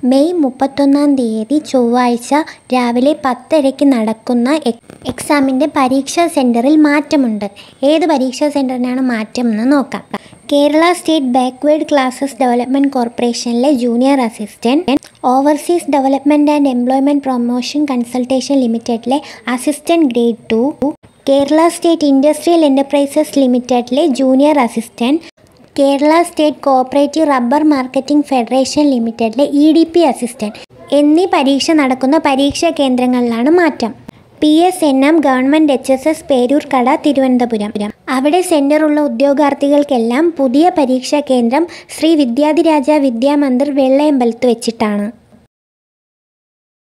May 31 ചൊവ്വാഴ്ച രാവിലെ 10:30 നടക്കുന്ന എക്സാമിൻ്റെ പരീക്ഷാ സെൻറ്ററിൽ മാറ്റമുണ്ട്. ഏത് പരീക്ഷാ സെൻറ്ററിനാണ് മാറ്റം എന്ന് നോക്കാം. Kerala state backward classes development കോർപ്പറേഷനിലെ junior assistant, overseas development and employment promotion consultation ലിമിറ്റഡിലെ assistant grade 2, Kerala state industrial enterprises ലിമിറ്റഡിലെ junior assistant, Kerala state cooperative rubber marketing federation ലിമിറ്റഡിലെ EDP അസിസ്റ്റൻറ്റ് എന്നീ പരീക്ഷ നടക്കുന്ന പരീക്ഷാ കേന്ദ്രങ്ങളിലാണ് മാറ്റം. PSNM government HSS Peroorkada, Thiruvananthapuram. അവിടെ സെൻറ്ററുള്ള ഉദ്യോഗാർത്ഥികൾക്കെല്ലാം പുതിയ പരീക്ഷാ കേന്ദ്രം ശ്രീ വിദ്യാധിരാജ വിദ്യാമന്ദിർ വെള്ളയമ്പലത്ത് വെച്ചിട്ടാണ്.